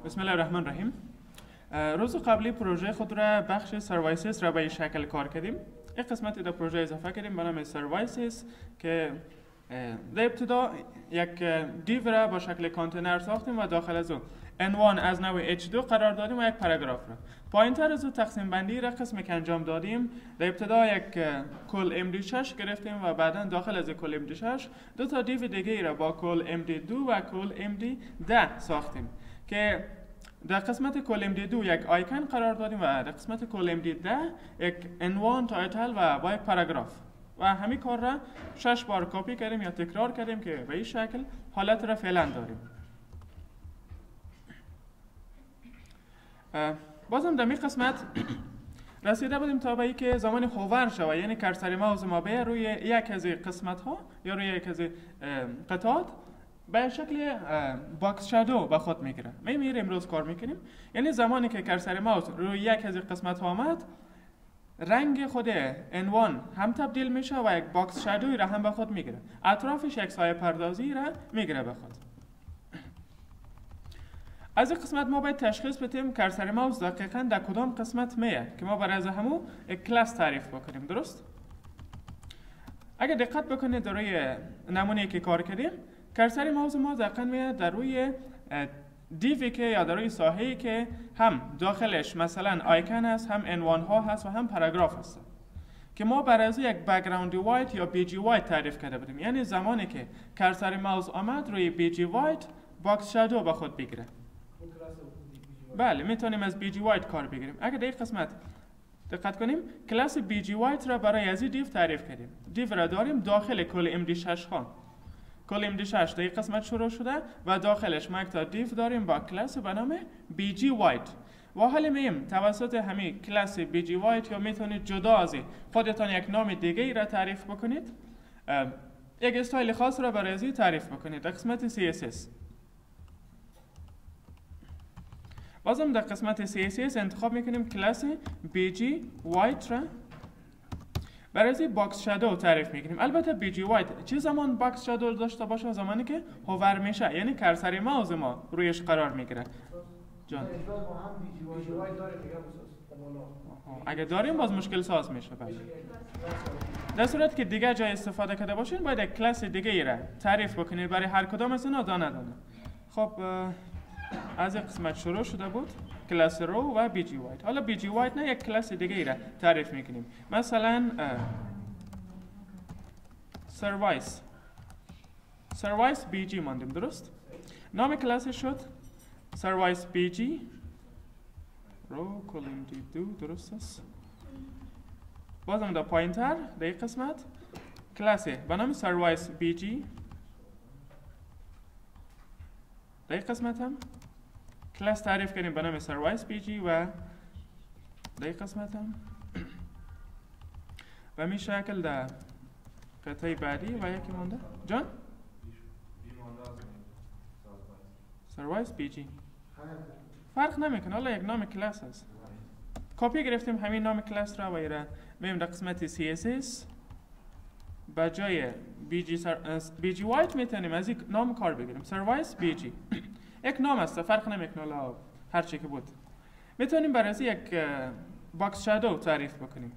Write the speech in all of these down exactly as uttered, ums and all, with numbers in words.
بسم الله الرحمن الرحیم. روز قبلی پروژه خود را بخش سروایسز را به این شکل کار کردیم. یک قسمتی در پروژه اضافه کردیم به نام سروایسز که در ابتدا یک دیو را با شکل کانتینر ساختیم و داخل از او ان وان از نوع اچ دو قرار دادیم و یک پاراگراف را. پایینتر از او تقسیم بندی را قسمی که انجام دادیم، در ابتدا یک کل ام دی شش گرفتیم و بعدا داخل از کل ام دی شش دو تا دیو دیگه را با کل ام دی دو و کل ام دی ده ساختیم که در قسمت کل ام دی دو یک آیکن قرار دادیم و در قسمت کل ام دی ده یک عنوان، تایتل و با یک پاراگراف و همین کار را شش بار کپی کردیم یا تکرار کردیم که به این شکل حالت را فعلا داریم. بازم در این قسمت رسیده بودیم تا به این که زمان هوور شود، یعنی کرسر ماوس ما به روی یک از قسمت ها یا روی یک از قطعات به شکل باکس شادو به خود میگیره. می میره امروز کار میکنیم، یعنی زمانی که کرسر ماوس روی یک از قسمت ها آمد، رنگ خود عنوان هم تبدیل میشه و یک باکس شادوی را هم به خود میگیره، اطرافش یک سایه پردازی را میگیره به خود. از این قسمت ما باید تشخیص بدیم کرسر ماوس دقیقاً در کدام قسمت میه که ما برای از همو یک کلاس تعریف بکنیم. درست؟ اگر دقت بکنید در روی نمونه‌ای که کار کردیم، کرسر ماوس ما دقیقاً میه در روی دیوی که یا در روی ساحه‌ای که هم داخلش مثلا آیکن هست، هم عنوان ها هست و هم پاراگراف هست که ما برای از یک بک‌گراند وایت یا بی جی وایت تعریف کرده بودیم. یعنی زمانی که کرسر ماوس آمد روی بی جی وایت، باکس شادو به خود بگیره. بله، میتونیم از بی جی وایت کار بگیریم. اگر در این قسمت دقت کنیم، کلاس بی جی وایت را برای از این دیو تعریف کردیم. دیو را داریم داخل کل ام دی شش ها. کل ام دی شش در این قسمت شروع شده و داخلش ما یک تا دیو داریم با کلاس به نام بی جی وایت. و حالا میم توسط همین کلاس بی جی وایت یا میتونید جدا از خودتان یک نام دیگه ای را تعریف بکنید، یک استایل خاص را برای از تعریف بکنید در قسمت سی اس اس. بازم در قسمت سی اس اس انتخاب میکنیم کلاس بی جی وایت را برای از باکس شادو تعریف میکنیم. البته بی جی وایت چه زمان باکس شادو داشته باشه؟ زمانی که هوور میشه، یعنی کرسر ماوس ما رویش قرار میگیره. جان اگه داریم باز مشکل ساز میشه. بله، در صورت که دیگه جای استفاده کرده باشین باید یک کلاس دیگه ای را تعریف بکنید برای هر کدام از اینا دانه دانه. خب از این قسمت شروع شده بود کلاس رو و بی جی وایت. حالا بی جی وایت نه یک کلاس دیگه ای را تعریف میکنیم، مثلا سروایس سروایس بی جی ماندیم. درست؟ نام کلاس شد سروایس بی جی رو کلیم دی دو. درست است؟ بازم در پایینتر در این قسمت کلاس به نام سروایس بی جی، در این قسمت هم کلاس تعریف کردیم به نام سروایس بی جی و در این قسمت هم و می شکل در قطعه بعدی و یکی مونده. جان؟ سروایس بی جی فرق نمیکنه، حالا یک نام کلاس هست. کپی گرفتیم همین نام کلاس را و ایره میم در قسمت سی اس اس با جای بی جی, سر... بی جی وایت میتونیم از یک نام کار بگیریم، سروایس بی جی. یک نام است، فرق نمیکنه، حالا هر چی که بود. میتونیم برای یک باکس شادو تعریف بکنیم.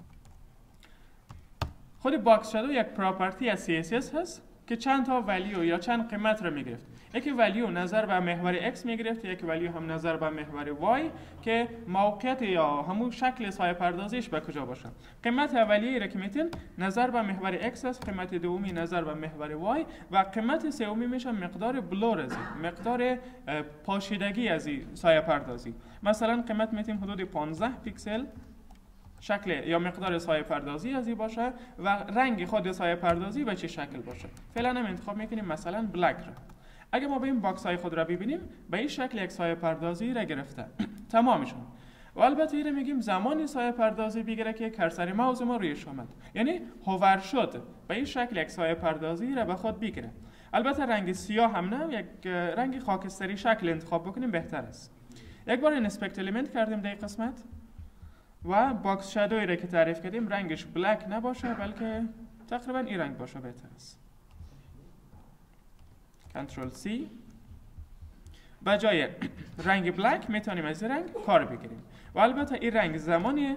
خود باکس شادو یک پراپرتی از سی اس اس هست که چند تا ولیو یا چند قیمت را میگرفت. یکی ولیو نظر به محور x میگرفت، یکی ولیو هم نظر به محور y که موقعیت یا همون شکل سایه پردازیش به کجا باشه. قیمت اولیه را که میتین نظر به محور x است، قیمت دومی نظر به محور y و قیمت سومی میشه مقدار بلور از مقدار پاشیدگی از سایه پردازی. مثلا قیمت میتین حدود پانزده پیکسل شکل یا مقدار سایه پردازی ازی باشه و رنگ خود سایه پردازی به چه شکل باشه. فعلا هم انتخاب میکنیم مثلا بلک را. اگه ما به این باکس های خود را ببینیم به این شکل یک سایه پردازی را گرفته تمامشون. و البته ایره میگیم زمانی سایه پردازی بگیره که کرسر ماوس ما رویش آمد، یعنی هوور شد به این شکل یک سایه پردازی را به خود بگیره. البته رنگ سیاه هم نه، یک رنگ خاکستری شکل انتخاب بکنیم بهتر است. یک بار اینسپکت الیمنت کردیم در این قسمت و باکس شادوی را که تعریف کردیم رنگش بلک نباشه بلکه تقریبا این رنگ باشه بهتر است. کنترل سی. به جای رنگ بلک میتونیم از این رنگ کار بگیریم و البته این رنگ زمانی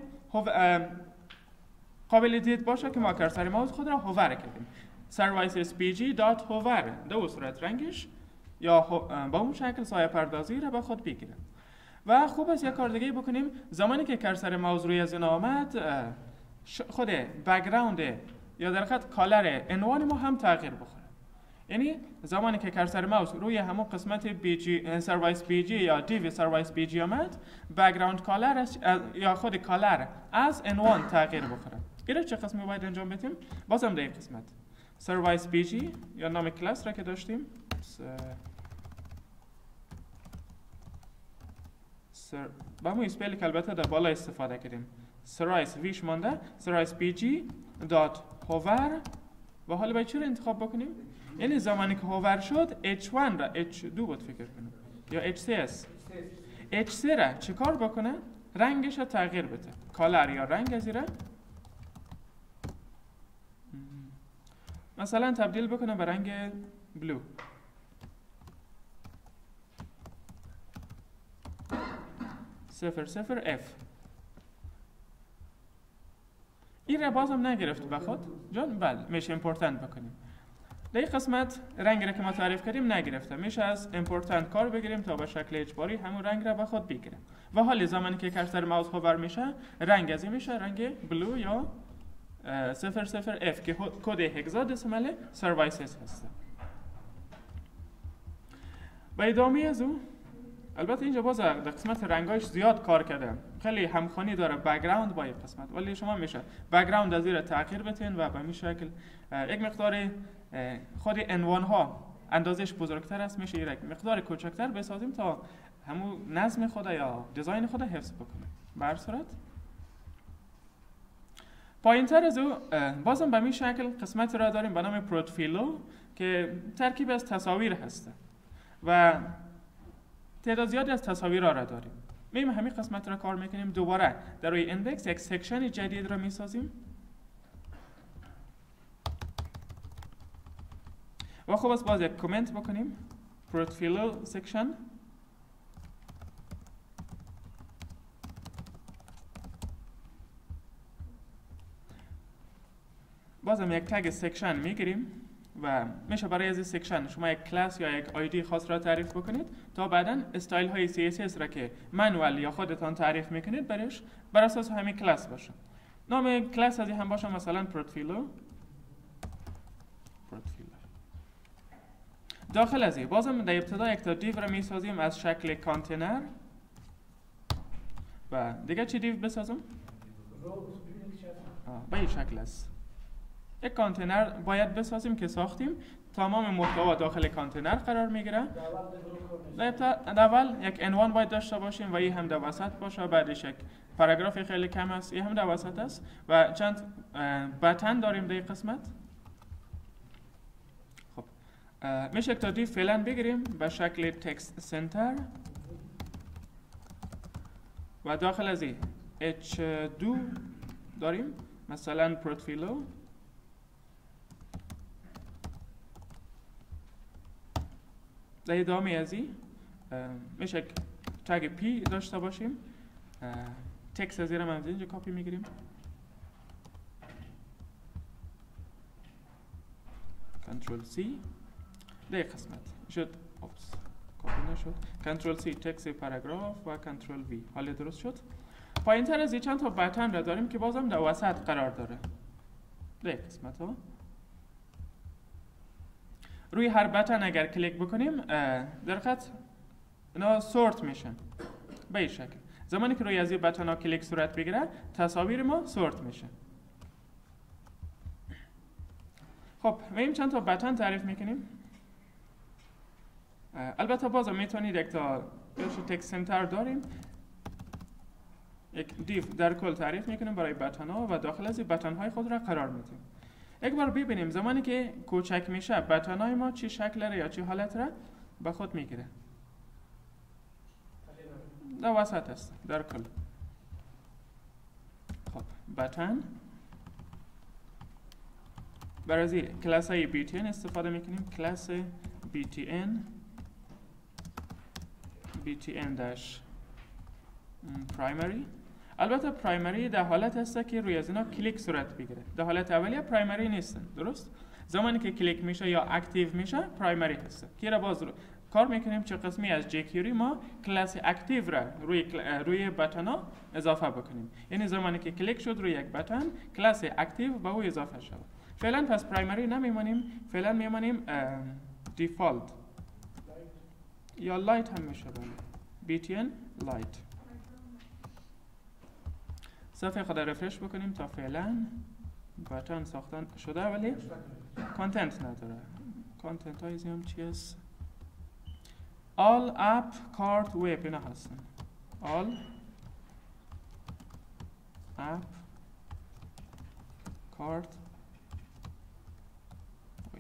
قابل دید باشه که ما کرسر ماوس خود را هوور کردیم. سرویس اس پی جی دات هوور دو صورت رنگش یا با اون شکل سایه پردازی را به خود بگیره. و خوب است یک کار دیگه بکنیم، زمانی که کرسر ماوس روی از این آمد خود بک‌گراند یا در حقیقت کالر عنوان ما هم تغییر بخوره. یعنی زمانی که کرسر ماوس روی همون قسمت بی جی سرویس بی جی یا دیو سرویس بی جی آمد، بک‌گراند کالر یا خود کالر از عنوان تغییر بخوره. اینا چه قسمی باید انجام بدیم؟ بازم در این قسمت سرویس بی جی یا نام کلاس را که داشتیم سر... با همون اسپیلی که البته در بالا استفاده کردیم، سرویس ویش مانده، سرویس بی جی دات هوور و حالا باید چی رو انتخاب بکنیم؟ یعنی زمانی که هوور شد اچ وان را اچ دو بود فکر کنیم یا اچ سی اس اچ سی را چه کار بکنه؟ رنگش را تغییر بده، کالر یا رنگ از را مثلا تبدیل بکنه به رنگ بلو. صفر صفر اف. این را بازم نگرفت به خود جان؟ بله میشه امپورتنت بکنیم. در این قسمت رنگ را که ما تعریف کردیم نگرفته، میشه از امپورتنت کار بگیریم تا به شکل اجباری همون رنگ را به خود بگیره. و حالی زمانی که کرسر ماوس هوور میشه رنگ از این میشه رنگ بلو یا صفر صفر اف که کد هگزادسیمال سرویسز هست. و ادامه از او البته اینجا باز در قسمت رنگایش زیاد کار کرده، خیلی همخوانی داره بک‌گراند با این قسمت، ولی شما میشه بک‌گراند از این تغییر بدین و به این شکل یک مقدار خود عنوان ها اندازش بزرگتر است، میشه یک مقدار کوچکتر بسازیم تا همون نظم خود یا دیزاین خود حفظ بکنه. به هر صورت پایینتر از او بازم به این شکل قسمت را داریم به نام پورتفولیو که ترکیب از تصاویر هسته و تعداد زیادی از تصاویر را داریم. میم همین قسمت را کار میکنیم، دوباره در روی اندکس یک سکشن جدید را میسازیم و خوب است باز یک کامنت بکنیم پورتفولیو سکشن بازم یک تگ سکشن میگیریم و میشه برای از این سکشن شما یک کلاس یا یک آیدی خاص را تعریف بکنید تا بعداً استایل های سی اس اس را که منوال یا خودتان تعریف میکنید برش بر اساس همین کلاس باشه. نام کلاس از این هم باشه مثلا پورتفولیو. پورتفولیو داخل از این بازم در ابتدا یک تا دیو را میسازیم از شکل کانتینر و دیگه چی دیو بسازم؟ به این شکل است. یک کانتینر باید بسازیم که ساختیم تمام محتوا داخل کانتینر قرار میگیره. در اول یک عنوان باید داشته باشیم و این هم در وسط باشه، بعدش یک پاراگراف خیلی کم است، این هم در وسط است و چند بتن داریم در این قسمت. خب میشه یک تا دیو فعلا بگیریم به شکل تکست سنتر و داخل از این اچ دو داریم مثلا پورتفولیو در ادامه از این میشه تگ پی داشته باشیم، تکست از این هم از اینجا کاپی میگیریم کنترل سی در قسمت شد اوپس کاپی نشد، کنترل سی تکست پاراگراف و کنترل وی حالا درست شد. پایین تر از این چند تا بتن را داریم که بازم در وسط قرار داره در قسمت ها. روی هر بتن اگر کلیک بکنیم در خط اینا سورت میشن به این شکل. زمانی که روی از این بتن ها کلیک صورت بگیره تصاویر ما سورت میشه. خب میم چند تا بتن تعریف میکنیم. البته بازم میتونید یک تا تکست سنتر داریم، یک دیو در کل تعریف میکنیم برای بتن ها و داخل از این بتن های خود را قرار میدیم. یک بار ببینیم زمانی که کوچک میشه بتن های ما چی شکل را یا چی حالت را به خود میگیره. در وسط است در کل. خب بتن برای از کلاس های بی تی ان استفاده میکنیم، کلاس بی تی ان btn dash primary. البته پرایمری در حالت هست که روی از اینا کلیک صورت بگیره. در حالت اولیه پرایمری نیستن، درست؟ زمانی که کلیک میشه یا اکتیو میشه پرایمری هست. که را باز رو کار میکنیم چه قسمی از جکیوری ما کلاس اکتیو را روی روی بتن ها اضافه بکنیم. یعنی زمانی که کلیک شد روی یک بتن کلاس اکتیو به او اضافه شد. فعلا پس پرایمری نمیمونیم، فعلا میمونیم دیفالت یا لایت هم میشه. بله btn لایت. صفحه خود رفرش بکنیم تا فعلا بتن ساختن شده ولی کانتنت نداره. کانتنت های هم چی است؟ all app cart web اینا هستن. all app cart web.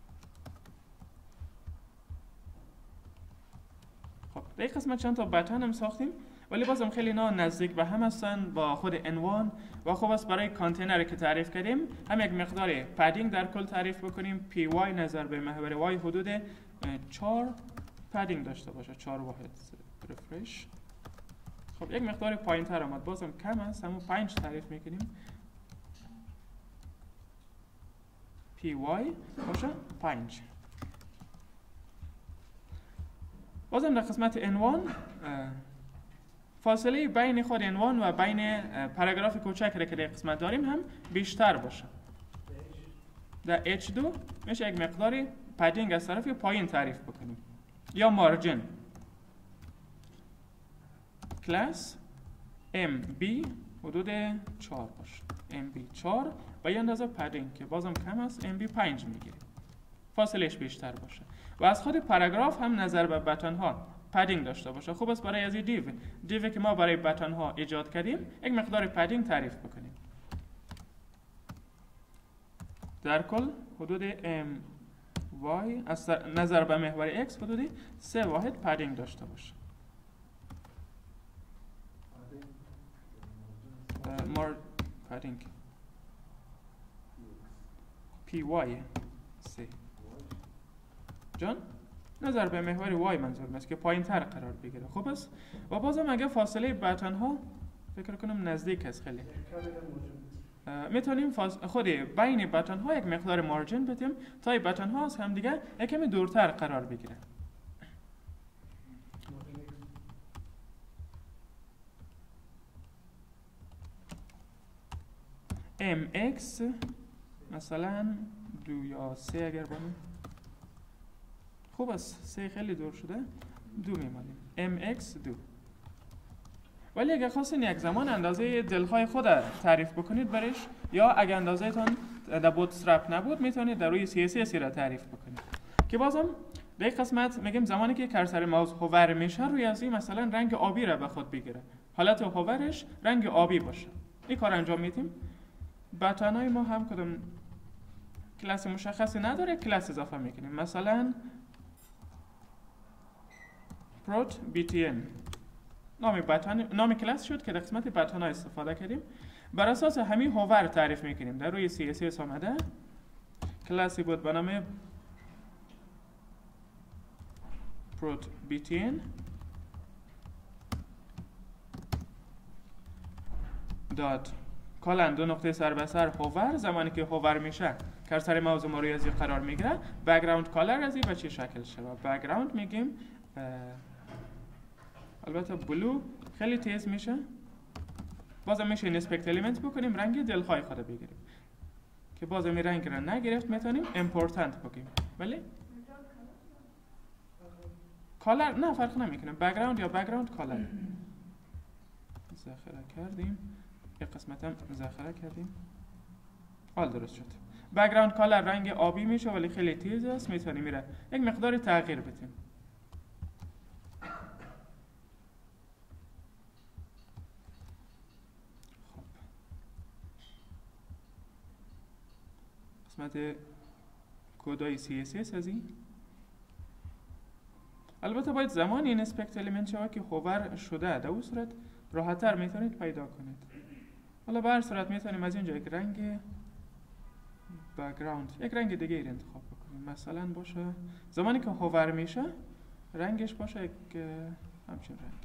خب در قسمت چند تا بتن هم ساختیم ولی بازم خیلی اینا نزدیک به هم هستن با خود عنوان و خوب است برای کانتینری که تعریف کردیم هم یک مقدار پدینگ در کل تعریف بکنیم. پی وای نظر به محور وای حدود چهار پدینگ داشته باشه، چهار واحد. رفرش. خب یک مقدار پایین تر آمد، بازم کم است، همون پنج تعریف میکنیم. پی وای باشه پنج. بازم در قسمت عنوان فاصله بین خود عنوان و بین پاراگراف کوچک را که در قسمت داریم هم بیشتر باشه. در اچ دو میشه یک مقداری پدینگ از طرف پایین تعریف بکنیم. یا مارجن کلاس ام بی حدود چهار باشه. ام بی چهار و یه اندازه پدینگ که بازم کم است، ام بی پنج میگیریم. فاصلهش بیشتر باشه. و از خود پاراگراف هم نظر به بتن ها پدینگ داشته باشه. خوب است برای از این دیو دیوی که ما برای بتن ها ایجاد کردیم یک مقدار پدینگ تعریف بکنیم. در کل حدود ام وای از نظر به محور ایکس حدود سه واحد پدینگ داشته باشه. مار پدینگ پی وای سه جان نظر به محور وای منظور است که پایین تر قرار بگیره. خوب است. و بازم اگه فاصله بتن ها فکر کنم نزدیک است خیلی میتونیم فاص... خود بین بتن ها یک مقدار مارجن بدیم تا این بتن ها از هم دیگه یک کمی دورتر قرار بگیره. ام ایکس مثلا دو یا سه اگر بانیم. خوب است، سه خیلی دور شده، دو میمانیم. ام ایکس دو. ولی اگر خواستین یک زمان اندازه دلخواه خود تعریف بکنید برش یا اگر اندازه تان در بوتسترپ نبود میتونید در روی سی اس اس را تعریف بکنید. که بازم در این قسمت میگیم زمانی که کرسر ماوس هوور میشه روی از این مثلا رنگ آبی را به خود بگیره. حالت هوورش رنگ آبی باشه. این کار انجام میدیم. بتنای ما هم کدوم کلاس مشخصی نداره، کلاس اضافه میکنیم. مثلا پروت btn نام بتن نام کلاس شد که در قسمت بتن ها استفاده کردیم. بر اساس همین هوور تعریف میکنیم. در روی سی اس اس آمده کلاسی بود به نام پروت btn دات کالن دو نقطه سر به سر هوور. زمانی که هوور میشه کرسر ماوس ما روی ازی قرار میگیره. بک‌گراند کالر ازی به چه شکل شده؟ بک‌گراند میگیم البته بلو خیلی تیز میشه. بازم میشه اینسپکت الیمنت بکنیم رنگ دلخواه خود بگیریم که بازم این رنگ را نگرفت میتونیم امپورتنت بکنیم. ولی کالر نه فرق نمیکنه. بک‌گراند یا بک‌گراند کالر ذخیره کردیم. یک قسمت هم ذخیره کردیم. حال درست شد. بک‌گراند کالر رنگ آبی میشه ولی خیلی تیز است. میتونیم میره یک مقدار تغییر بدیم. قسمت کدای سی اس اس از این. البته باید زمانی این اسپکت الیمنت شود که هوور شده. در اون صورت راحت‌تر میتونید پیدا کنید. حالا به هر صورت میتونیم از اینجا یک رنگ بک‌گراند یک رنگ دیگه ای انتخاب بکنیم. مثلا باشه زمانی که هوور میشه رنگش باشه یک همچین رنگ.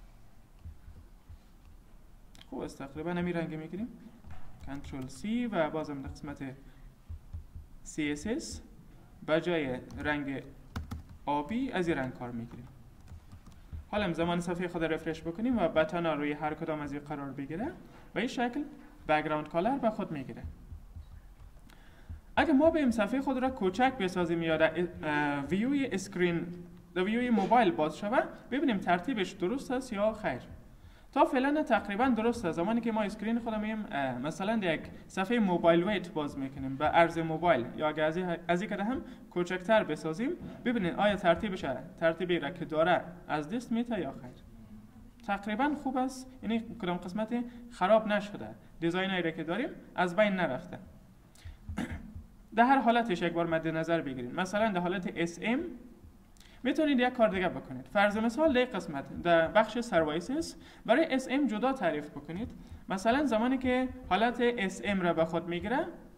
خوب است، تقریبا همین رنگ میگیریم. کنترل سی و بازم در قسمت سی اس اس به جای رنگ آبی از این رنگ کار میگیریم. حالا زمان صفحه خود رفرش بکنیم و بتن ها روی هر کدام از این قرار بگیره و این شکل بک‌گراند کالر به خود میگیره. اگه ما به این صفحه خود را کوچک بسازیم یا در ویوی اسکرین در ویوی موبایل باز شود، ببینیم ترتیبش درست است یا خیر. تا فعلا تقریبا درست است. زمانی که ما اسکرین خود مییم مثلا در یک صفحه موبایل ویت باز میکنیم به عرض موبایل یا اگه از از این هم کوچکتر بسازیم، ببینید آیا ترتیبش ترتیبی را که داره از دست میته یا خیر. تقریبا خوب است، یعنی کدام قسمت خراب نشده، دیزاینایی را که داریم از بین نرفته. در هر حالتش یک بار مد نظر بگیرید. مثلا در حالت اس ام میتونید یک کار دیگه بکنید. فرض مثال در قسمت در بخش سروایسز برای اس ام جدا تعریف بکنید. مثلا زمانی که حالت اس ام را به خود میگیره،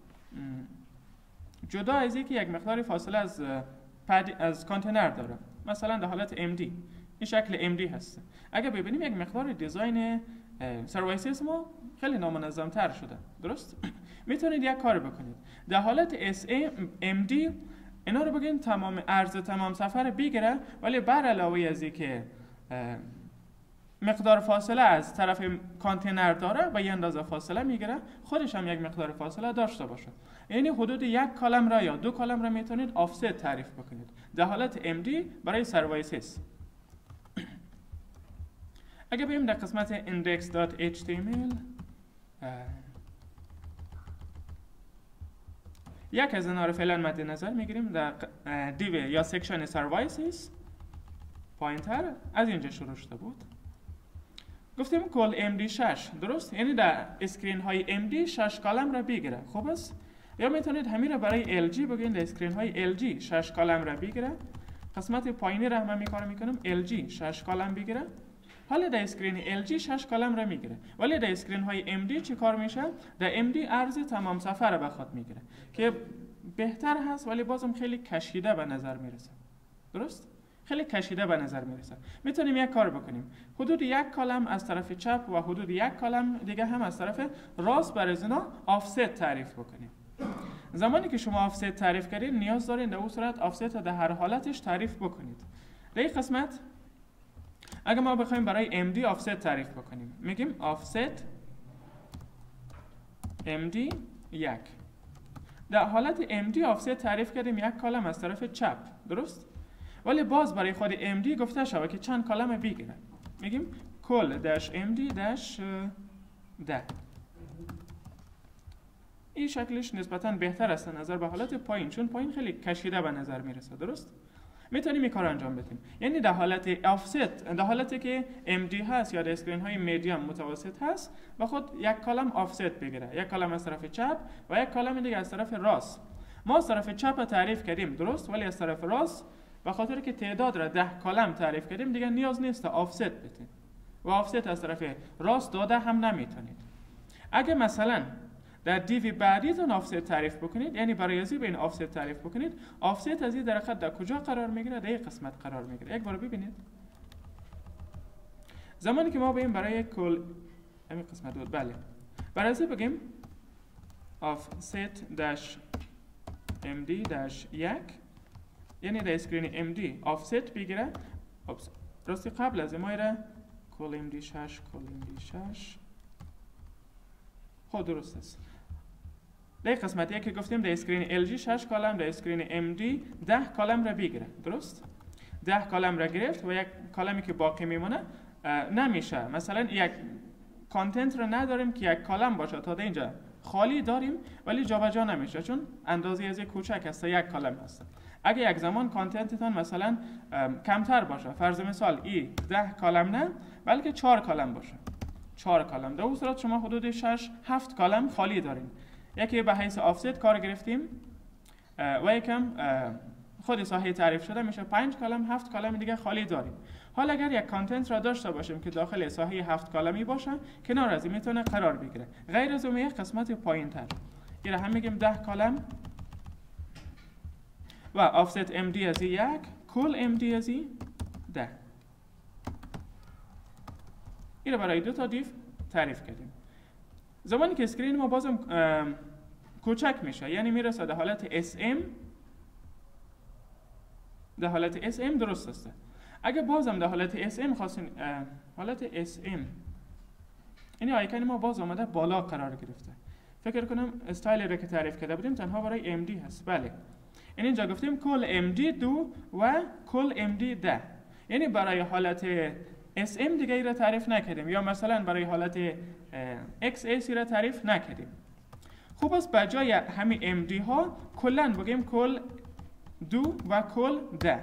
جدا از اینکه یک مقدار فاصله از پد از کانتینر داره، مثلا در حالت ام دی این شکل ام دی هست. اگه ببینیم یک مقدار دیزاین سروایسز ما خیلی نامنظم تر شده، درست؟ میتونید یک کار بکنید. در حالت اس ام دی اینا رو بگین تمام عرض تمام سفر بگیره، ولی بر علاوه از اینکه مقدار فاصله از طرف کانتینر داره و یه اندازه فاصله میگیره، خودش هم یک مقدار فاصله داشته باشه. یعنی حدود یک کالم را یا دو کالم را میتونید آفست تعریف بکنید در حالت ام دی برای سروایسز. اگه بریم در قسمت index.html، یک از اینا رو فعلا مد نظر میگیریم. در دیو یا سکشن سروایسز پایینتر از اینجا شروع شده بود. گفتیم کل ام دی شش، درست؟ یعنی در اسکرین های ام دی شش کالم را بگیره. خوب است؟ یا میتونید همین را برای ال جی بگین در اسکرین های ال جی شش کالم را بگیره. قسمت پایینی را هم میکار میکنم ال جی شش کالم بگیره. حالا در اسکرین ال جی شش کالم را میگیره، ولی در اسکرین های ام دی چی کار میشه؟ در ام دی عرض تمام سفر را به خود میگیره که بهتر هست، ولی بازم خیلی کشیده به نظر میرسه. درست؟ خیلی کشیده به نظر میرسه. میتونیم یک کار بکنیم، حدود یک کالم از طرف چپ و حدود یک کالم دیگه هم از طرف راست برای اینا آفست تعریف بکنیم. زمانی که شما آفست تعریف کردید، نیاز دارین در اون صورت آفست در هر حالتش تعریف بکنید. در این قسمت اگه ما بخوایم برای ام دی آفست تعریف بکنیم، میگیم آفست ام دی یک. در حالت ام دی آفست تعریف کردیم یک کالم از طرف چپ، درست؟ ولی باز برای خود ام دی گفته شده که چند کالم بگیره. میگیم کل داش ام دی داش ده. این شکلش نسبتاً بهتر است نظر به حالت پایین، چون پایین خیلی کشیده به نظر میرسه، درست؟ میتونیم این کار انجام بدیم. یعنی در حالت آفست، در حالتی که ام دی هست یا در اسکرین های میدیوم متوسط هست و خود یک کالم آفست بگیره، یک کالم از طرف چپ و یک کالم دیگه از طرف راست. ما از طرف چپ تعریف کردیم، درست؟ ولی از طرف راست به خاطر که تعداد را ده کالم تعریف کردیم دیگه نیاز نیست آفست بدیم و آفست از طرف راست داده هم نمیتونید. اگه مثلا در دیوی بعدیتون آفست تعریف بکنید، یعنی برای ازی به این آفست تعریف بکنید، آفست از این درخت در کجا قرار میگیره؟ در این قسمت قرار میگیره. یک بار ببینید. زمانی که ما بگیم برای کل همین قسمت بود، بله، برای ازی بگیم آفست داش ام دی داش یک، یعنی در اسکرین ام دی آفست بگیره. راستی قبل از ما ایره کل ام دی شش کل ام دی شش خود درست است. در قسمتی که گفتیم در اسکرین ال جی شش کالم، در اسکرین ام دی ده کالم را بگیره، درست؟ ده کالم را گرفت و یک کالمی که باقی میمونه نمیشه. مثلا یک کانتنت را نداریم که یک کالم باشه، تا اینجا خالی داریم ولی جابجا نمیشه چون اندازه از یک کوچک است، یک کالم هست. اگه یک زمان کانتنتتون مثلا کمتر باشه، فرض مثال ای ده کالم نه بلکه چهار کالم باشه، چهار کالم، در اون صورت شما حدود شش هفت کالم خالی دارین. یکی به حیث آفست کار گرفتیم و یکم خود ساحه تعریف شده میشه پنج کالم، هفت کالم دیگه خالی داریم. حالا اگر یک کانتنت را داشته باشیم که داخل ساحه هفت کالمی باشه، کنار از این میتونه قرار بگیره. غیر از اون یک قسمت پایین‌تر اینا هم میگیم ده کالم و آفست ام دی از یک، کل ام دی از ده. این رو برای دو تا دیو تعریف کردیم. زمانی که اسکرین ما بازم کوچک میشه، یعنی میرسه در حالت اس ام، در حالت اس ام درست است. اگه بازم در حالت اس ام خواستین حالت اس ام، این آیکن ما باز آمده بالا قرار گرفته. فکر کنم استایلی رو که تعریف کرده بودیم تنها برای ام دی هست. بله، این اینجا گفتیم کل ام دی دو و کل ام دی ده، یعنی برای حالت اس ام دیگه ای را تعریف نکردیم، یا مثلا برای حالت اکس ایسی را تعریف نکردیم. خوب است بجای همین ام دی ها کلن بگیم کل دو و کل ده.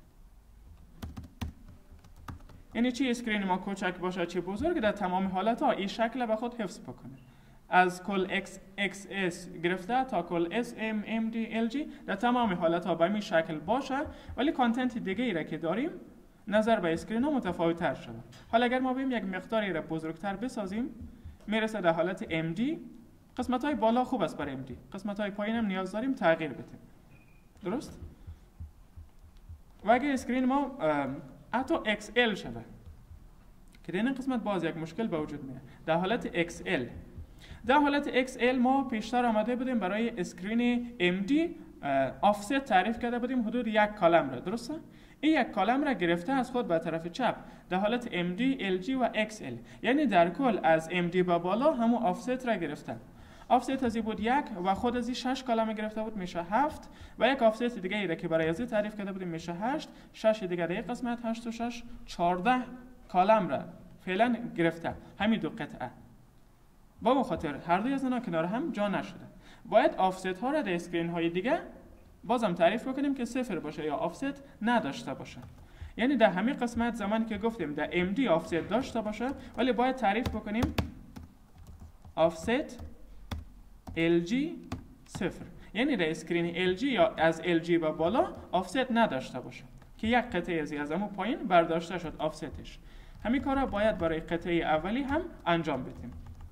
یعنی چی اسکرین ما کوچک باشه چی بزرگ، در تمام حالت ها این شکل به خود حفظ بکنه، از کل اکس اکس اس گرفته تا کل اس ام ام دی ال جی در تمام حالت ها به این شکل باشه، ولی کانتنت دیگه ای را که داریم نظر به اسکرین ها متفاوت تر شده. حالا اگر ما بیم یک مقداری را بزرگتر بسازیم، میرسه در حالت ام دی. قسمت های بالا خوب است برای ام دی، قسمت های پایین هم نیاز داریم تغییر بدیم. درست؟ و اگر اسکرین ما حتی ایکس ال شده، که در این قسمت باز یک مشکل به وجود میاد، در حالت ایکس ال. در حالت ایکس ال ما پیشتر آمده بودیم برای اسکرین ام دی آفست تعریف کرده بودیم حدود یک کالم را، درسته؟ این یک کالم را گرفته از خود به طرف چپ در حالت ام دی، ال جی و ایکس ال، یعنی در کل از ام دی به بالا همون آفست را گرفته. آفست از این بود یک و خود از این شش کالم گرفته بود میشه هفت، و یک آفست دیگه ای را که برای از این تعریف کرده بودیم میشه هشت. شش دیگه در یک قسمت، هشت و شش چهارده کالم را فعلا گرفته همین دو قطعه. با اون خاطر هر دوی از اینا کنار هم جا نشده. باید آفست ها را در اسکرین های دیگه بازم تعریف بکنیم که صفر باشه یا آفست نداشته باشه. یعنی در همین قسمت زمانی که گفتیم در ام دی آفست داشته باشه، ولی باید تعریف بکنیم آفست ال جی صفر، یعنی در اسکرین ال جی یا از ال جی به بالا آفست نداشته باشه که یک قطعه از از همون پایین برداشته شد آفستش. همین کارا باید برای قطعه اولی هم انجام بدیم.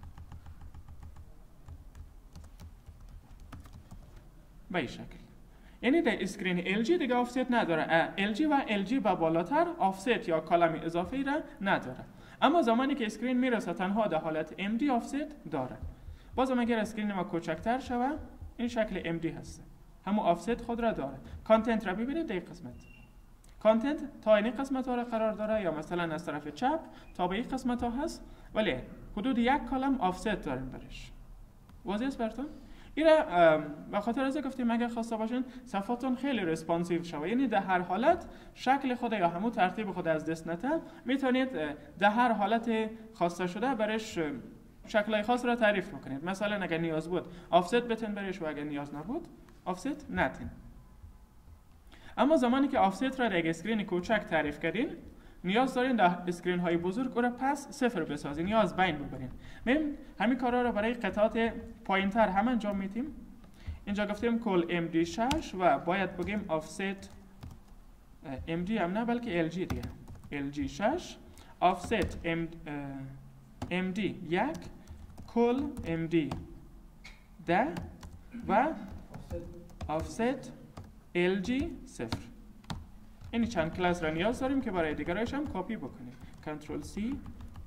به این شکل، یعنی در اسکرین ال جی دیگه آفست نداره. ال جی و ال جی به بالاتر آفست یا کالم اضافی را نداره، اما زمانی که اسکرین میرسه تنها در حالت ام دی آفست داره. بازم اگر اسکرین ما کوچکتر شوه این شکل ام دی هست، همون آفست خود را داره. کانتنت را ببینید در قسمت، کانتنت تا این قسمت ها را قرار داره، یا مثلا از طرف چپ تا به این قسمت ها هست، ولی حدود یک کالم آفست داریم برش. واضح است براتون؟ این را به خاطر از گفتیم اگر خواسته باشین صفحاتون خیلی ریسپانسیو شوه، یعنی در هر حالت شکل خود یا همون ترتیب خود از دست نده، میتونید در هر حالت خواسته شده برش شکل‌های خاص را تعریف بکنید. مثلا اگر نیاز بود آفست بتن برش و اگر نیاز نبود آفست نتین. اما زمانی که آفست را در اسکرین کوچک تعریف کردین، نیاز دارین در اسکرین های بزرگ او را پس صفر بسازین یا از بین ببرین. میم همین کارا را برای قطعات پایینتر هم انجام میدیم. اینجا گفتیم کل ام دی شش و باید بگیم آفست ام دی هم نه بلکه ال جی دیگه، ال جی شش، آفست ام ام دی یک، کل ام دی ده و آفست ال جی صفر. این چند کلاس را نیاز داریم که برای دیگرایش هم کپی بکنیم. کنترل سی.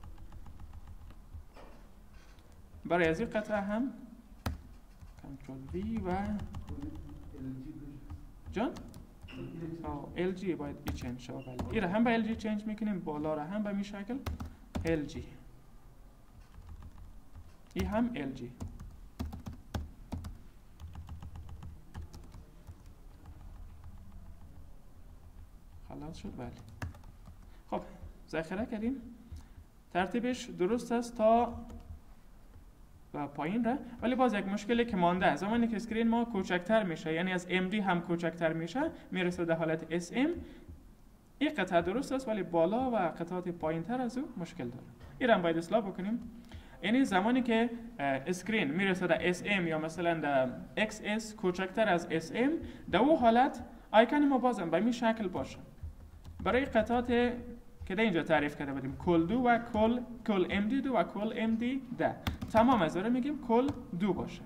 برای از این قطعه هم کنترل وی و جان ال جی باید ای چنج شد. بله این را هم به ال جی چنج میکنیم، بالا را هم به می شکل ال جی، این هم ال جی. خلاص شد. بله خب ذخیره کردیم، ترتیبش درست است تا و پایین را، ولی باز یک مشکلی که مانده، زمانی که اسکرین ما کوچکتر میشه، یعنی از ام دی هم کوچکتر میشه، میرسه در حالت اس ام. این قطعه درست است ولی بالا و قطعات پایین تر از او مشکل داره. این را باید اصلاح بکنیم. یعنی زمانی که اسکرین میرسه در اس ام یا مثلا در ایکس اس کوچکتر از اس ام، در اون حالت آیکن ما بازم به این شکل باشه. برای قطعات که در اینجا تعریف کرده بودیم کل دو و کل کل ام دی دو و کل ام دی ده، تمام از رو میگیم کل دو باشه.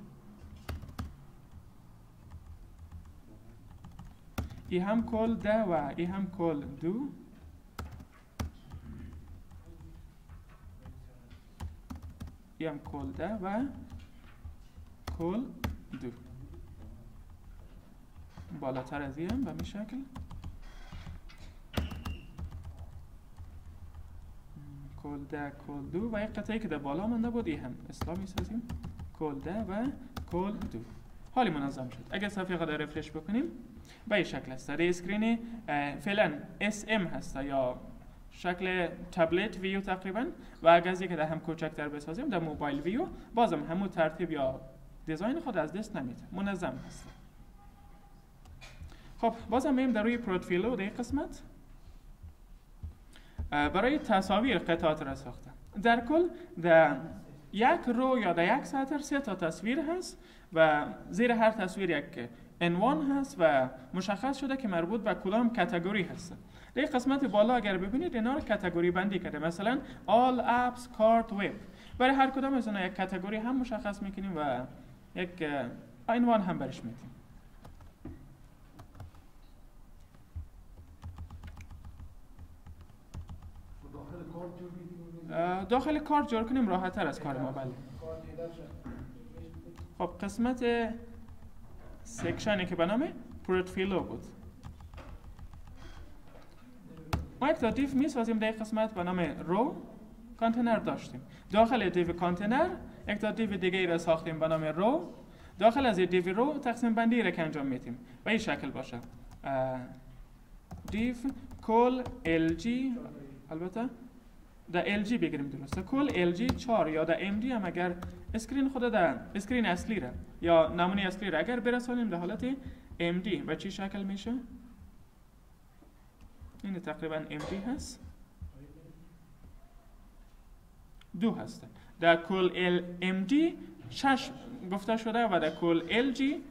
این هم کل ده و این هم کل دو. هم کل ده و کل دو. بالاتر از این به این شکل کل ده کل دو و یک قطعی که در بالا مانده بود این هم اصلاح میسازیم کل ده و کل دو. حالی منظم شد. اگر صفحه خود رفرش بکنیم به این شکل است. در اسکرین فعلا اس ام هست یا شکل تبلت ویو تقریبا و اگر از که در هم کوچکتر بسازیم در موبایل ویو بازم همون ترتیب یا دیزاین خود از دست نمیده، منظم هست. خب بازم بریم در روی پورتفولیو در این قسمت برای تصاویر قطعات را ساخته. در کل در یک رو یا در یک سطر سه تا تصویر هست و زیر هر تصویر یک عنوان هست و مشخص شده که مربوط به کدام کاتگوری هست. در قسمت بالا اگر ببینید اینا رو کاتگوری بندی کرده، مثلا all apps cart web. برای هر کدام از اینا یک کاتگوری هم مشخص میکنیم و یک عنوان هم برش میدیم. داخل کارت جور کنیم راحت تر از کار ما. بله. خب قسمت سکشنی که به نام پورتفولیو بود ما یک تا دیو میسازیم. در قسمت به نام رو کانتینر داشتیم. داخل دیو کانتینر یک تا دیو دیگه ای را ساختیم به نام رو. داخل از دیو رو تقسیم بندی را که انجام میدیم به این شکل باشه دیو کل ال جی، البته در ال جی بگیریم درسته، کل ال جی چهار یا در ام دی هم اگر اسکرین خود در اسکرین اصلی را یا نمونه اصلی را اگر برسانیم در حالت ام دی و چی شکل میشه؟ این تقریبا ام دی هست، دو هسته. در کل ال ام دی شش گفته شده و در کل ال جی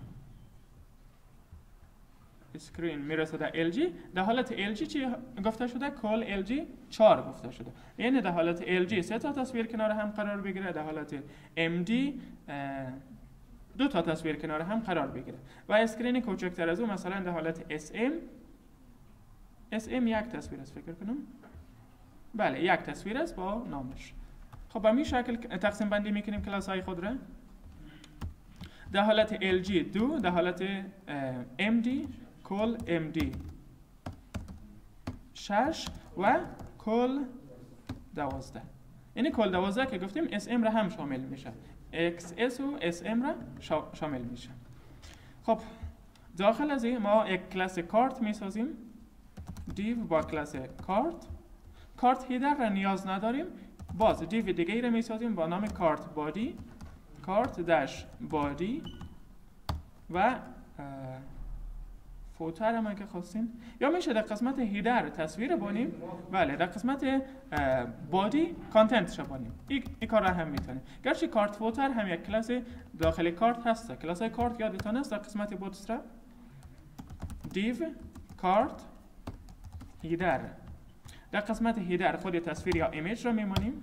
اسکرین میرسه در ال جی. در حالت ال جی چی گفته شده؟ کل ال جی چهار گفته شده. یعنی در حالت ال جی سه تا تصویر کنار هم قرار بگیره، در حالت ام دی دو تا تصویر کنار هم قرار بگیره و اسکرین کوچکتر از اون مثلا در حالت اس ام اس ام یک تصویر است فکر کنم. بله یک تصویر است با نامش. خب به این شکل تقسیم بندی میکنیم کلاس های خود را. در حالت ال جی دو، در حالت ام دی کل ام دی شش و کل دوازده. یعنی کل دوازده که گفتیم اس ام را هم شامل میشه، اکس اس و اس ام را شامل میشه. خب داخل از این ما یک کلاس کارت میسازیم، دیو با کلاس کارت. کارت هیدر را نیاز نداریم، باز دیو دیگه ای را میسازیم با نام کارت بادی، کارت داش بادی و فوتر هم که خواستیم، یا میشه در قسمت هیدر تصویر بانیم. بله در قسمت بادی کانتنت شو بانیم. این ای کار را هم میتونیم. گرچه کارت فوتر هم یک کلاس داخل کارت هست. کلاس های کارت یادتان است در قسمت بوتسترپ دیو کارت هیدر. در قسمت هیدر خود تصویر یا ایمیج را میمانیم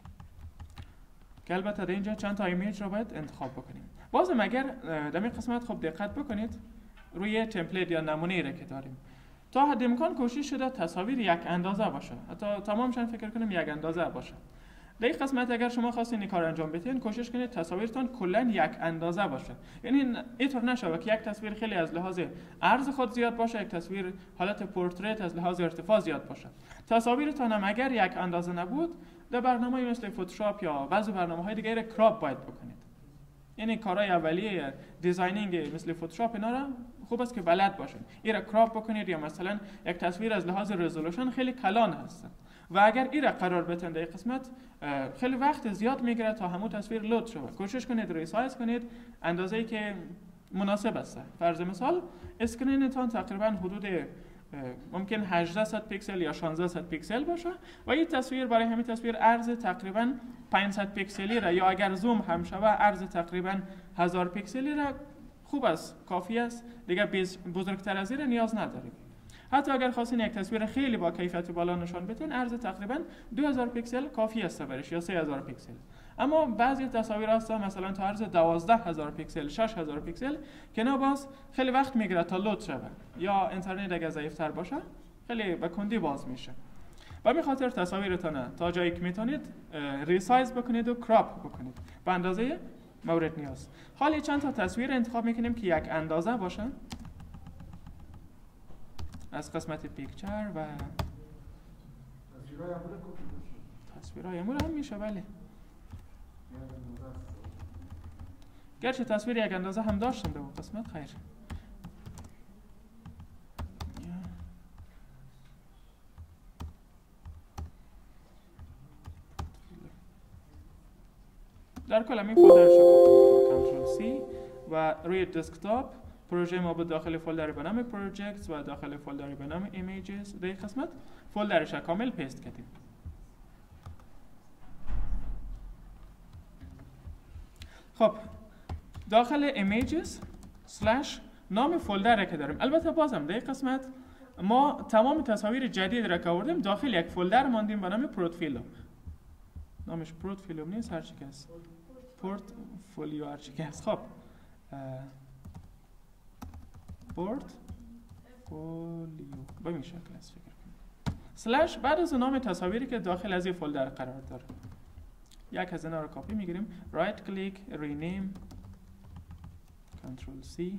که البته در اینجا چند تا ایمیج رو باید انتخاب بکنیم. بازم اگر در این قسمت خوب دقت بکنید روی تمپلیت یا نمونه ای را که داریم تا حد امکان کوشش شده تصاویر یک اندازه باشه، حتی تمامشان فکر کنیم یک اندازه باشه. در این قسمت اگر شما خواستین این کار انجام بدین کوشش کنید تصاویرتون کلا یک اندازه باشه. یعنی اینطور نشه که یک تصویر خیلی از لحاظ عرض خود زیاد باشه، یک تصویر حالت پورتریت از لحاظ ارتفاع زیاد باشه. تصاویرتون هم اگر یک اندازه نبود در برنامه‌ای مثل فتوشاپ یا بعضی برنامه‌های دیگه کراپ باید بکنید. یعنی کارهای اولیه دیزاینینگ مثل فتوشاپ اینا را خوب است که بلد باشید. این را کراپ بکنید یا مثلا یک تصویر از لحاظ رزولوشن خیلی کلان هست و اگر این را قرار بدین در قسمت خیلی وقت زیاد میگیره تا همون تصویر لود شه. کوشش کنید ریسایز کنید اندازه‌ای که مناسب است. فرض مثال اسکرینتون تقریبا حدود ممکن هجده پیکسل یا شانزده پیکسل باشه و این تصویر برای همین تصویر عرض تقریبا پانصد پیکسلی را یا اگر زوم هم شوه عرض تقریبا هزار پیکسلی را خوب است، کافی است. دیگه بزرگتر از این نیاز نداریم. حتی اگر خواستین یک تصویر خیلی با کیفیت بالا نشان بدین عرض تقریبا دو هزار پیکسل کافی است برش یا سه هزار پیکسل. اما بعضی تصاویر هستن مثلا تا عرض دوازده هزار پیکسل، شش هزار پیکسل که نه باز خیلی وقت میگیره تا لود شود یا اینترنت اگر ضعیف‌تر باشه خیلی به کندی باز میشه. و به خاطر تصاویرتان تا جایی که میتونید ریسایز بکنید و کراپ بکنید به اندازه مورد نیاز. حالا چند تا تصویر انتخاب میکنیم که یک اندازه باشن از قسمت پیکچر و تصویرهای امور هم میشه. بله گرچه تصویر یک اندازه هم داشتم در اون قسمت. خیر در کل همین فولدرش رو کنترل سی و روی دسکتاپ پروژه ما به داخل فولدر به نام پروژکتس و داخل فولدر به نام ایمیجز در این قسمت فولدرش کامل پیست کردیم. خب داخل ایمیجز سلش نام فولدر که داریم. البته بازم در این قسمت ما تمام تصاویر جدید را که آوردیم داخل یک فولدر ماندیم به نام پورتفولیو. نامش پورتفولیو نیست، هر چی که است پورتفولیو هر چی که است. خب پورتفولیو به این شکل است. فکر کنید سلش بعد از نام تصاویری که داخل از این فولدر قرار داره یک از اینا رو کپی میگیریم، رایت کلیک، رینیم، کنترل سی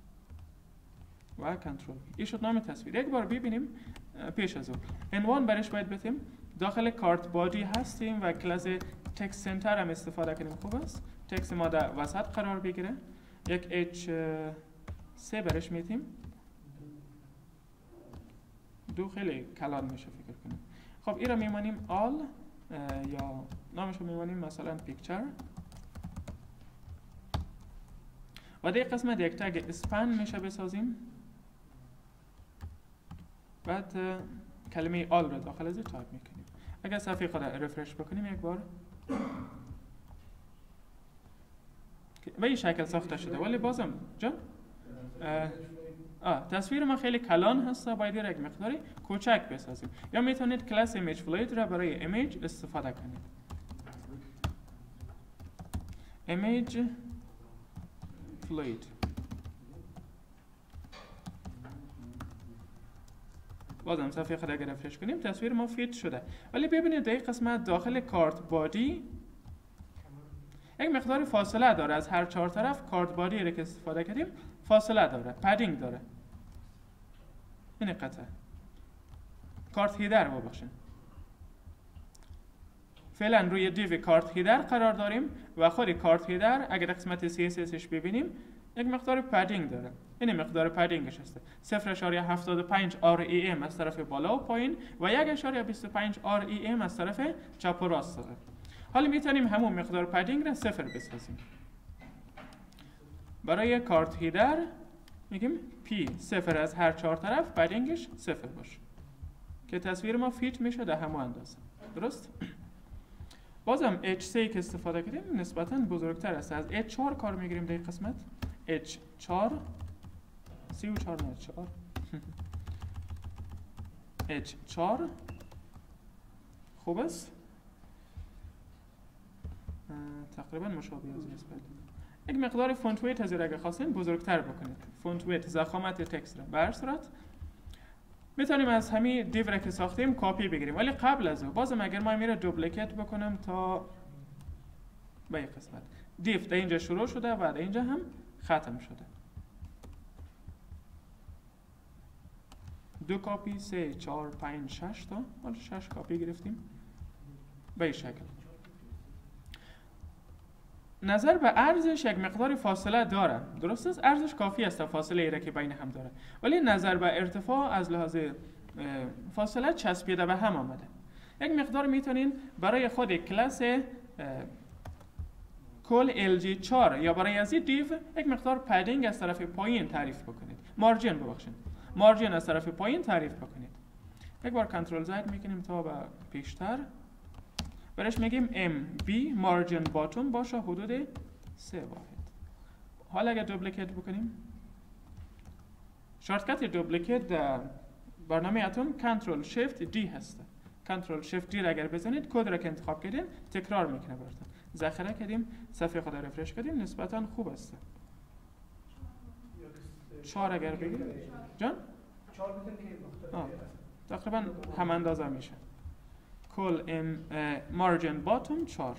و کنترل وی. این شد نام تصویر. یک بار ببینیم پیش از اون عنوان برش باید بدیم. داخل کارت بادی هستیم و کلاس تکست سنتر هم استفاده کنیم. خوب است تکست ما در وسط قرار بگیره. یک اچ سه برش میتیم. دو خیلی کلان میشه فکر کنیم. خب این را میمانیم آل یا نامش رو میمانیم مثلا پیکچر و در قسمت یک تگ اسپن میشه بسازیم. بعد کلمه آل رو داخل از تایپ میکنیم. اگر صفحه خود رفرش بکنیم یک بار به این شکل ساخته شده. ولی بازم جان آه تصویر ما خیلی کلان هست، باید یک مقداری کوچک بسازیم. یا میتونید کلاس ایمیج فلوید را برای ایمیج استفاده کنید. ایمیج فلوید بازم صفحه خود اگر رفرش کنیم تصویر ما فیت شده. ولی ببینید در این قسمت داخل کارت بادی یک مقدار فاصله داره. از هر چهار طرف کارت بادی را که استفاده کردیم فاصله داره، پدینگ داره. این قطعه کارت هیدر ما باشین. فعلا روی دیو کارت هیدر قرار داریم و خود کارت هیدر اگر قسمت سی اس اسش ببینیم یک مقدار پدینگ داره. این مقدار پدینگش هست صفر ممیز هفتاد و پنج آر ای ام از طرف بالا و پایین و یک ممیز بیست و پنج آر ای ام از طرف چپ و راست داره. حالا میتونیم همون مقدار پدینگ را صفر بسازیم. برای کارت هیدر میگیم پی صفر از هر چهار طرف پدینگش صفر باشه که تصویر ما فیت میشه در همون اندازه. درست؟ بازم اچ سه که استفاده کردیم نسبتاً بزرگتر است. از اچ چهار کار میگیریم در این قسمت. اچ چهار سی و چهار نه چهار اچ چهار خوب است. تقریبا مشابه از نسبت. یک مقدار فونت ویت از اگه خواستین بزرگتر بکنید. فونت ویت ضخامت تکست را به هر صورت میتونیم از همین دیو را که ساختیم کپی بگیریم. ولی قبل از اون بازم اگر ما میره دوپلیکیت بکنم تا به این قسمت دیو در اینجا شروع شده و در اینجا هم ختم شده. دو کپی، سه، چهار، پنج، شش تا حالا شش کپی گرفتیم به این شکل. نظر به عرضش یک مقدار فاصله داره. درست است؟ عرضش کافی است فاصله ای را که بین هم داره. ولی نظر به ارتفاع از لحاظ فاصله چسبیده به هم آمده. یک مقدار میتونین برای خود کلاس کل ال جی چهار یا برای از این دیو یک مقدار پدینگ از طرف پایین تعریف بکنید. مارجین ببخشید. مارجین از طرف پایین تعریف بکنید. یک بار کنترل زد میکنیم تا به پیشتر. برش میگیم ام بی مارجین باتوم باشه حدود سه واحد. حالا اگر دوپلیکیت بکنیم شارتکت دوپلیکیت در برنامه اتم کنترل شیفت دی هست. کنترل شیفت دی را اگر بزنید کد را که انتخاب کردین تکرار میکنه براتون. ذخیره کردیم صفحه خود رفرش کردیم نسبتا خوب است. چهار اگر بگیریم جان چهار بزنید که تقریبا هم اندازه میشه. کل ام مارجن باتوم چهار.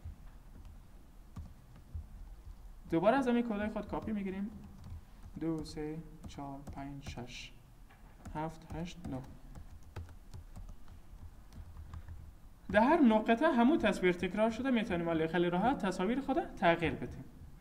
دوباره از همین کدای خود کاپی میگیریم. دو سه چهار پنج شش هفت هشت نه. در هر نقطه همون تصویر تکرار شده، میتونیم ولی خیلی راحت تصاویر خود تغییر بدیم.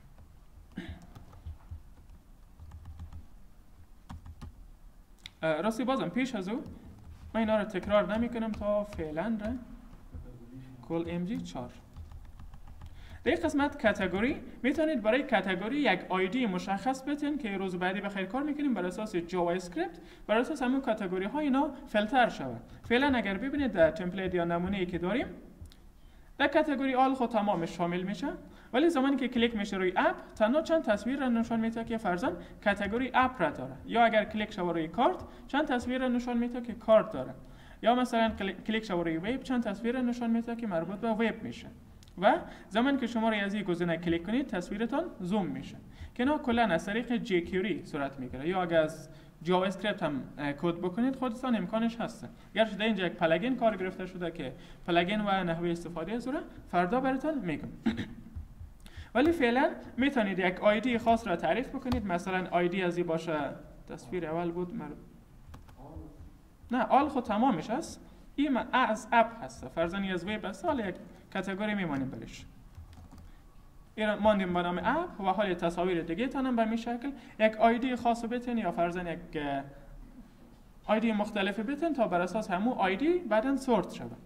راستی بازم پیش از او من اینا رو تکرار نمی کنم تا فعلا را کل ام جی چهار. در این قسمت کاتگوری میتونید برای کاتگوری یک آیدی مشخص بتین که روز بعدی بخیر کار میکنیم بر اساس جاوا اسکریپت، بر اساس همون کاتگوری ها اینا فیلتر شود. فعلا اگر ببینید در تمپلیت یا نمونه ای که داریم در کاتگوری آل خود تمامش شامل میشه، ولی زمانی که کلیک میشه روی اپ تنها چند تصویر را نشان میده که فرضاً کاتگوری اپ را داره، یا اگر کلیک شود روی کارت چند تصویر را نشان میده که کارت داره، یا مثلا کلیک شود روی وب چند تصویر را نشان میده که مربوط به وب میشه. و زمانی که شما روی از این گزینه کلیک کنید تصویرتان زوم میشه که اینا کلا از طریق جی کیوری صورت میگیره، یا اگر از جاوا اسکریپت هم کد بکنید خودتان امکانش هست. گرچه در اینجا یک پلاگین کار گرفته شده که پلاگین و نحوه استفاده از اون فردا براتون میگم. ولی فعلا میتونید یک آیدی خاص را تعریف بکنید. مثلا آیدی از این باشه، تصویر اول بود مر... نه آل خود تمامش هست، این از اپ هست، فرضاً از وب هست، حالا یک کاتگوری میمانیم برش. این ماندیم به نام اپ و حال تصاویر دیگه تانم به این شکل یک آیدی خاص بتین یا فرضاً یک آیدی مختلف بتین تا بر اساس همون آیدی بعداً سورت شود.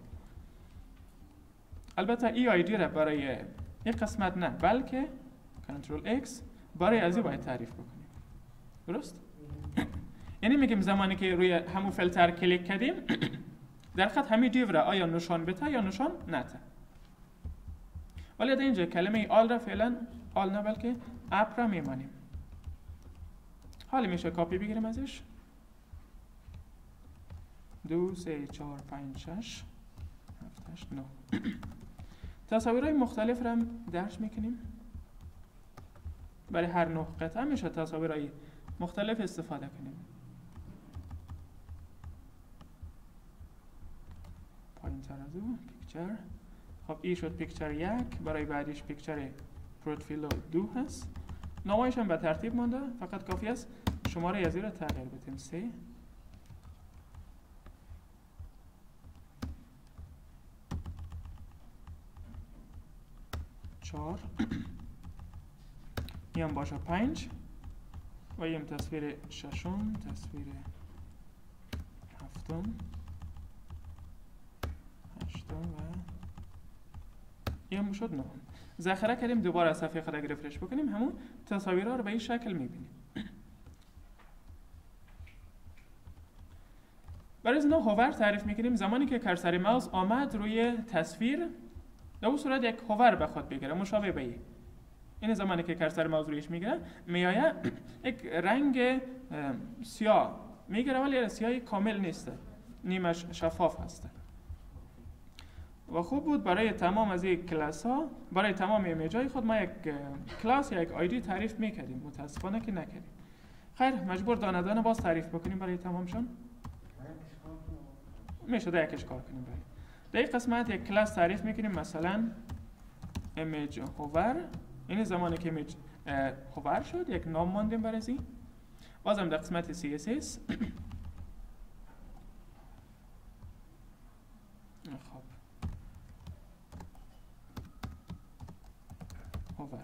البته این آیدی را برای یک قسمت نه، بلکه کنترل اکس برای از این باید تعریف بکنیم. درست؟ یعنی میگیم زمانی که روی همون فیلتر کلیک کردیم در خط همین دیو را آیا نشان بده یا نشان نده. ولی در اینجا کلمه آل را فعلا آل نه بلکه اپ را میمانیم. حالا میشه کاپی بگیریم ازش. دو سه چهار پنج شش هفت هشت نه. تصاویرهای مختلف را هم درج میکنیم. برای هر نه قطعه میشه تصاویرهای مختلف استفاده کنیم. پایین تر از او پیکچر. خب این شد پیکچر یک، برای بعدیش پیکچر پروفایل دو هست. نامایش هم به ترتیب مانده، فقط کافی است شماره از این را تغییر بدیم. سه چهار این هم باشه پنج و این تصویر ششم، تصویر هفتم، هشتم و این هم شد نه. ذخیره کردیم، دوباره صفحه خود اگر رفرش بکنیم همون تصاویرها رو به این شکل میبینیم. برای از نوع هوور تعریف میکنیم. زمانی که کرسر ماوس آمد روی تصویر در اون صورت یک هوور به خود بگیره مشابه به این. این زمانی که کرسر ماوس رویش میگیره میایه یک رنگ سیاه میگیره، ولی سیاهی کامل نیست، نیمش شفاف هست. و خوب بود برای تمام از این کلاس ها، برای تمام ایمیجای خود ما یک کلاس یا یک آیدی تعریف میکردیم. متاسفانه که نکردیم. خیر مجبور دانه دانه باز تعریف بکنیم برای تمامشون. میشه در یکش کار کنیم. برای در این قسمت یک کلاس تعریف میکنیم، مثلا ایمیج هوور. این زمانی که ایمیج هوور شد یک نام ماندیم برای این. بازم در قسمت سی اس اس خب هوور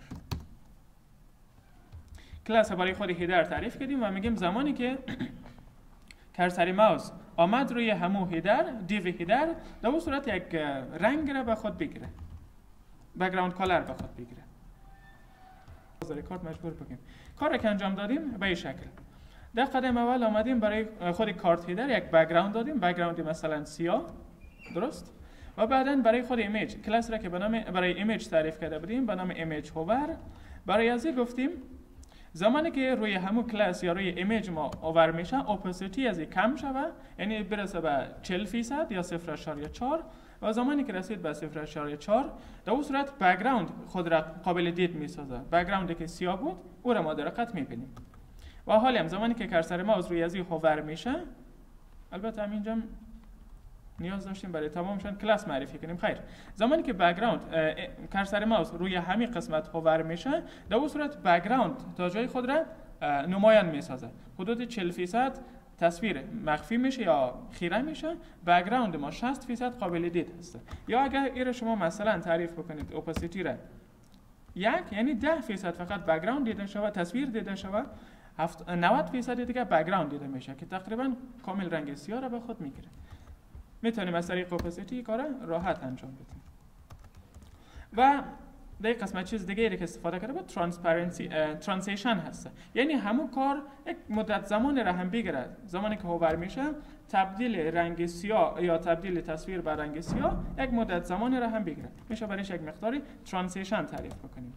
کلاس برای خود هیدر تعریف کردیم و میگیم زمانی که کرسر ماوس آمد روی همون هیدر، دیو هیدر، در اون صورت یک رنگ را به خود بگیره، بک‌گراند کالر به خود بگیره. از ریکارد مجبور بگیم کار که انجام دادیم به این شکل. در قدم اول آمدیم برای خود کارت هیدر یک بک‌گراند دادیم، بک‌گراند مثلا سیاه، درست؟ و بعداً برای خود ایمیج کلاس را که به نام برای ایمیج تعریف کرده بودیم به نام ایمیج هوور، برای ازی گفتیم زمانی که روی همون کلاس یا روی ایمیج ما آور میشه اپاسیتی از کم شود، یعنی برسه به چهل درصد یا صفر ممیز چهار، و زمانی که رسید به صفر ممیز چهار در اون صورت بک‌گراند خود را قابل دید میسازه. بک‌گراندی که سیاه بود او را ما در دقت میبینیم. و حالا هم زمانی که کرسر ماوس روی ازی هوور میشه، البته همینجا نیاز داشتیم برای تمامشان کلاس معرفی کنیم. خیر، زمانی که بک‌گراند کرسر ماوس روی همین قسمت هوور میشه، در اون صورت بک‌گراند تا جای خود را نمایان میسازه. حدود چهل درصد تصویر مخفی میشه یا خیره میشه، بک‌گراند ما شصت درصد قابل دید هست. یا اگر این شما مثلا تعریف بکنید اپاسیتی را یک، یعنی ده درصد فقط بک‌گراند دیده شود، تصویر دیده شود، نود درصد دیگه بک‌گراند دیده میشه که تقریبا کامل رنگ سیاه را به خود میگیره. میتونیم از طریق اپاسیتی کار راحت انجام بدیم. و در قسمت چیز دیگه که استفاده کرده بود ترانسپرنسی ترانزیشن هست. یعنی همون کار یک مدت زمان را هم بگیره. زمانی که هوور میشه تبدیل رنگ سیاه یا تبدیل تصویر به رنگ سیاه یک مدت زمان را هم بگیره. میشه برایش یک مقداری ترانزیشن تعریف بکنیم.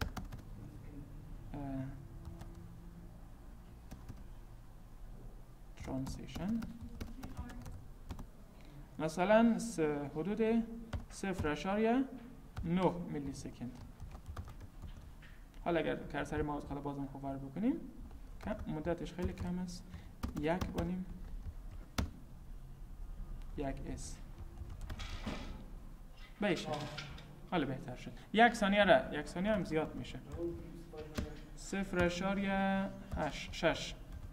ترانزیشن مثلا حدود صفر اشاریه نه میلی سکند. حالا اگر کرسر ماوس حالا بازم هوور بکنیم مدتش خیلی کم است، یک بانیم یک اس بیشه. حالا بهتر شد. یک ثانیه را یک ثانیه هم زیاد میشه. صفر اشاریه شش.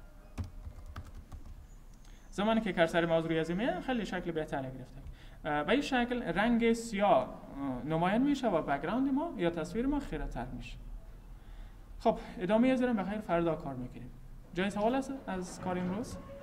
زمانی که کرسر ماوس روی زمین خیلی شکل بهتری گرفته. به این شکل رنگ سیاه نمایان میشه و بک‌گراند ما یا تصویر ما خیره تر میشه. خب ادامه از این بخیر فردا کار میکنیم. جای سوال است از کار امروز؟